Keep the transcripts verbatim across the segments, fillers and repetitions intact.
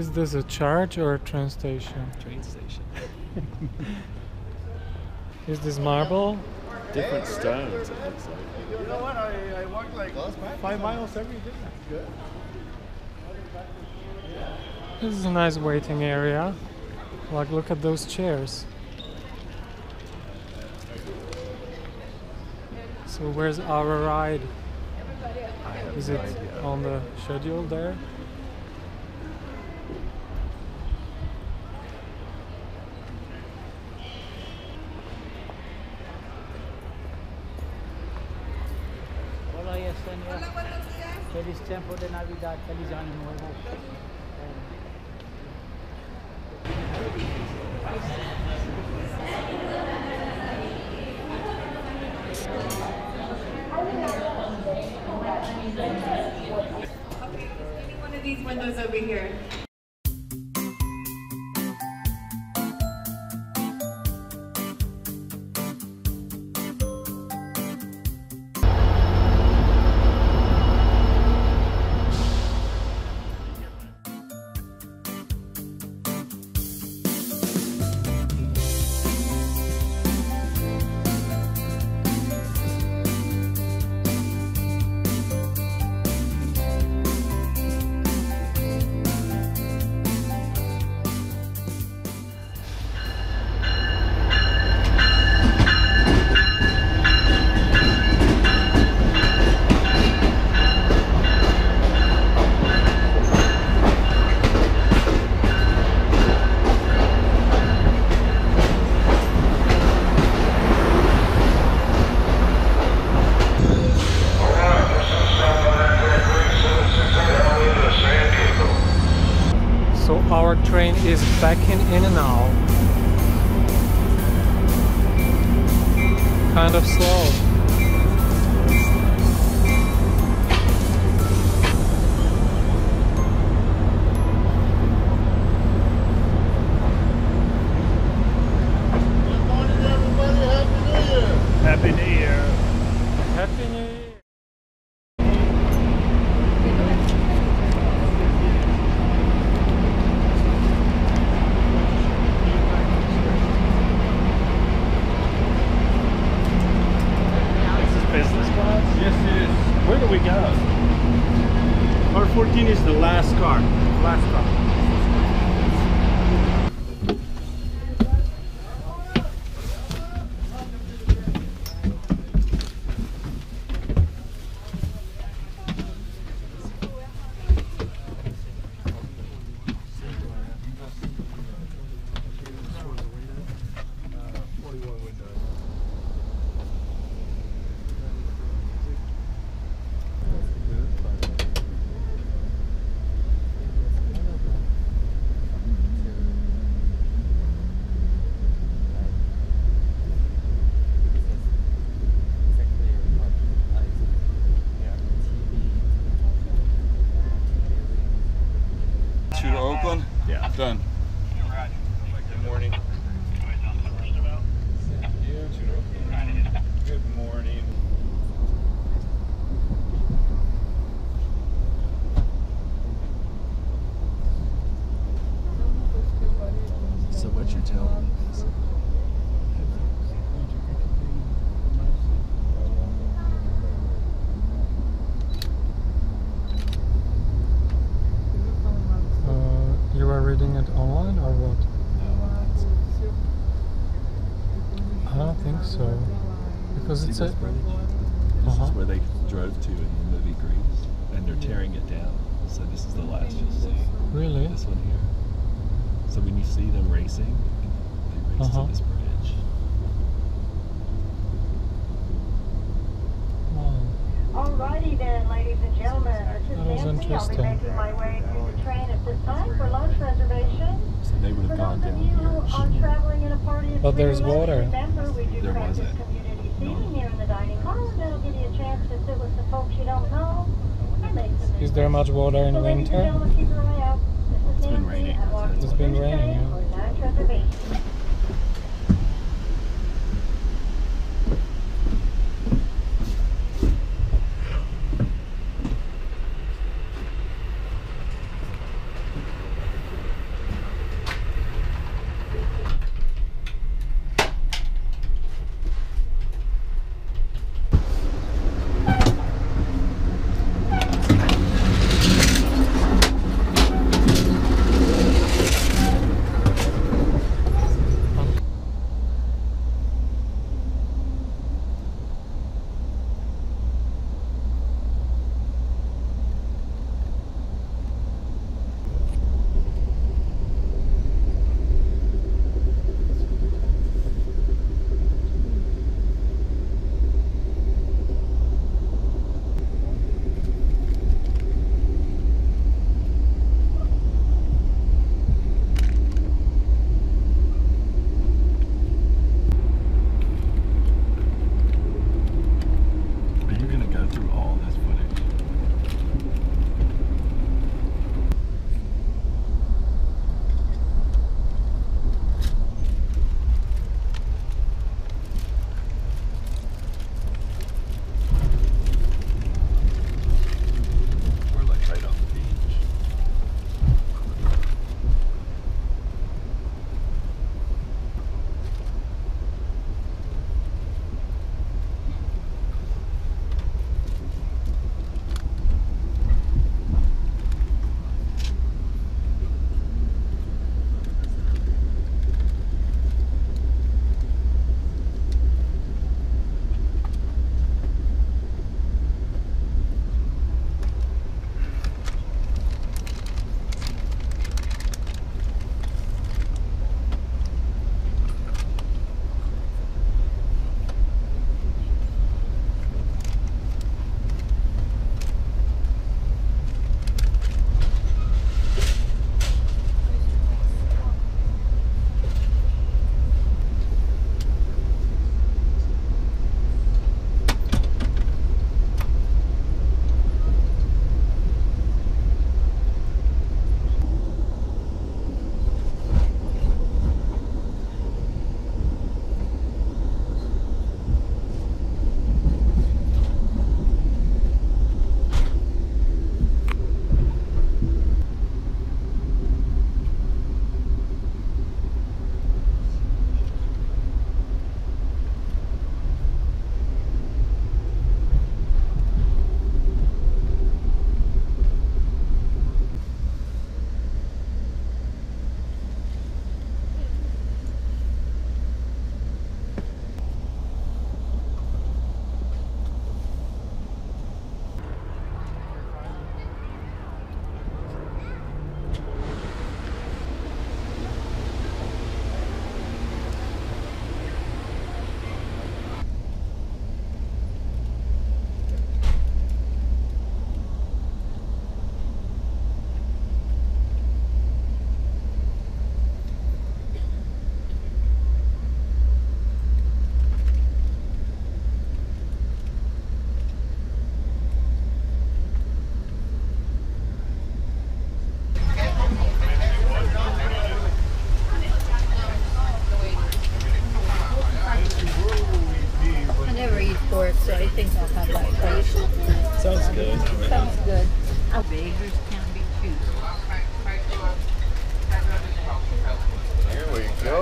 is this, a church or a train station? Train station. Is this marble? Different stones, it looks like. You know what? I, I walk like five miles every day. Good. This is a nice waiting area. Like, look at those chairs. So where's our ride? Is it on the schedule there? Hola, Yesenia. Feliz tiempo de Navidad. Feliz año nuevo. Any one of these windows over here. Our train is backing in and out. Kind of slow. Good morning, everybody. Happy New Year. Happy New Year. Happy New Year. Business class? Yes, it is. Where do we go? Car fourteen is the last car. Last car. To Oakland? Yeah. Done. Good morning. Good morning. So what you're telling me is Uh, you are reading it online or what? I don't think so. Because See it's this a... bridge? This Uh-huh. is where they drove to in the movie Grease, and they're tearing it down. So this is the last you'll see. Really? This one here. So when you see them racing, they race Uh-huh. to this bridge. Wow. Alrighty then, ladies and gentlemen, this is That was Nancy. I'll be interesting. making my way through the train at this time for lunch reservation. So they would For have gone those of down you who are here. traveling in a party of But three or there's less, water. remember we do There practice wasn't. community seating here in the dining hall, and that'll give you a chance to sit with some folks you don't know and make some Is there much water in So ladies and winter? gentlemen, keep your eye out. This is It's been Nancy. raining. I'm walking It's been through the raining, train yeah. for lunch reservation.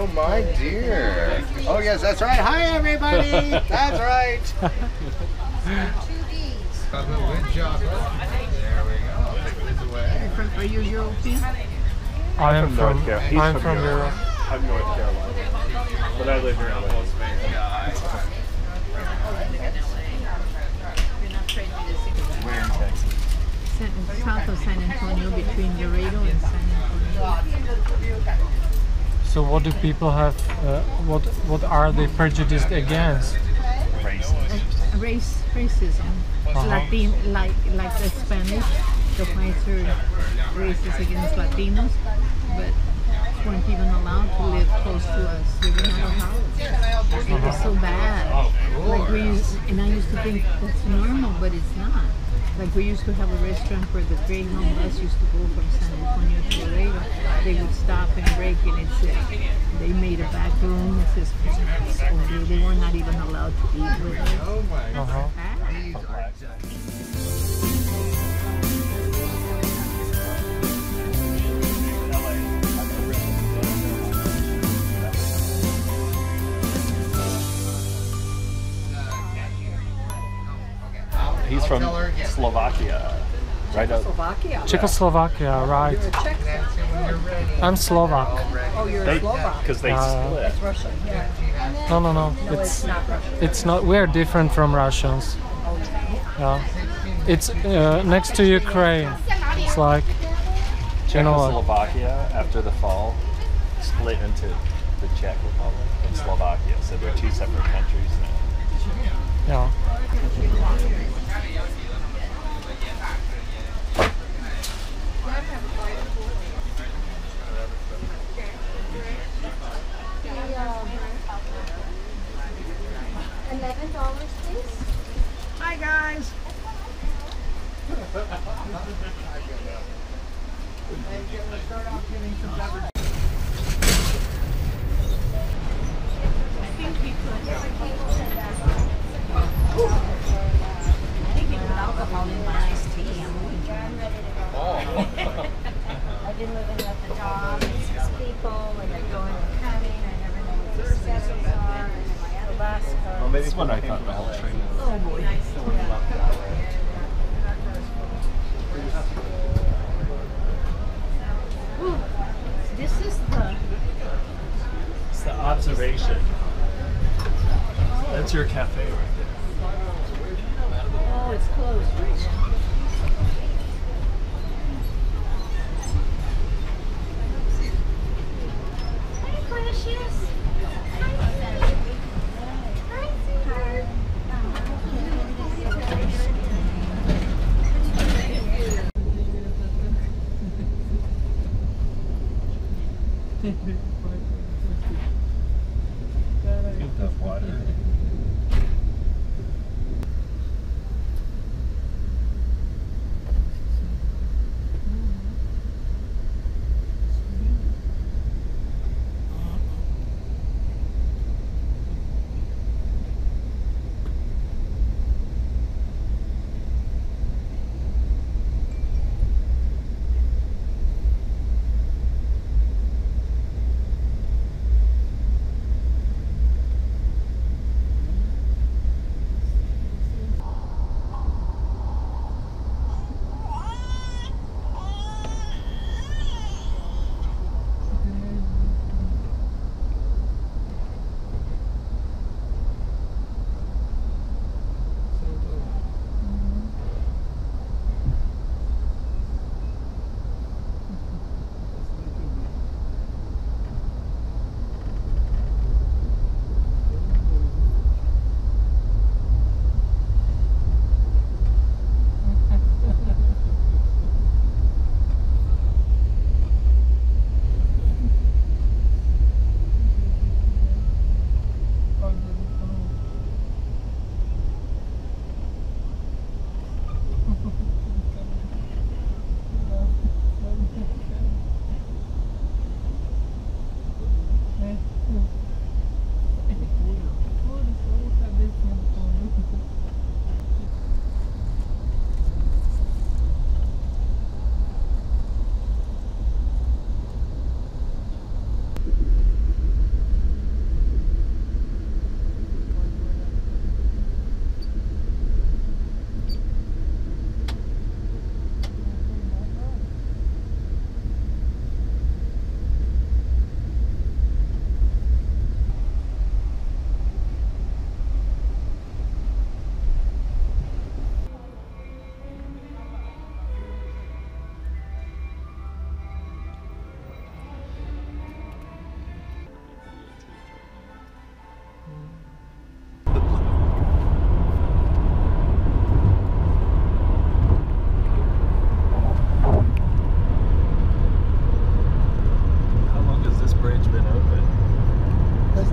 my dear. Oh, yes, that's right. Hi, everybody. That's right. Good job. There we go. Take this away. Are you European? I am from, North Carolina. He's I'm from from Europe. Europe. I'm North Carolina. But I live here in L A. Where in Texas? South of San Antonio, between Laredo and San Antonio. So what do people have, uh, what what are they prejudiced against? Racist. Uh, race, racism. Uh-huh. Latin, like like the Spanish, the whites are racist against Latinos, but weren't even allowed to live close to us. They were not allowed. It was so bad. Like we used, and I used to think that's normal, but it's not. Like we used to have a restaurant where the Greyhound bus used to go from San Antonio to Laredo. They would stop and break, and it said they made a back room. It says over. They were not even allowed to eat with us. Oh, my God. Uh-huh. These are He's from Slovakia. Right up. Slovakia. Czechoslovakia, right. You're a Czech then. I'm Slovak. Oh, you're They, a Slovak. because they Uh, split. That's Russian, yeah. No, no, no. No, it's, It's not Russian. it's not. We're different from Russians. Oh, yeah. Yeah. It's uh, next to Ukraine. It's like, you know what? Czechoslovakia, after the fall, split into the Czech Republic and Slovakia. So they're two separate countries now. Yeah. Eleven dollars, please. Hi, guys. Alcohol in my iced tea. I've been living at the job, it's six people, and they're going and coming, I never know what their schedules are, and then my other bus Well, maybe it's when I thought the whole train was. Oh boy. Ooh, this is the. It's the observation. That's your cafe right there. Oh, it's closed right now. Hi, precious. Hi, Hi, sweetheart. Get the water.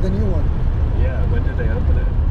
the new one. Yeah, when did they open it?